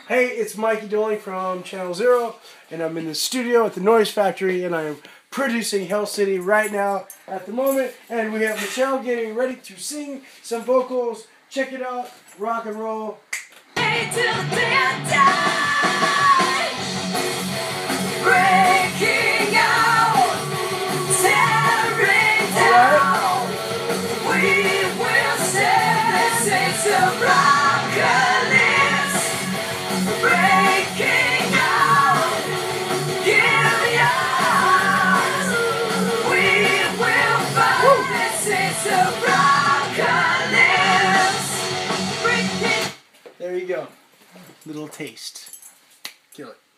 Hey, it's Mikey Doling from Channel Zero, and I'm in the studio at the Noise Factory, and I am producing Hell City right now at the moment. And we have Michelle getting ready to sing some vocals. Check it out, rock and roll. Hey, till the day I die, breaking out, tearing down. We will stand and say some rockalypse, breaking out, give yours. We will find and say some rockalypse, breaking. There you go. Little taste. Kill it.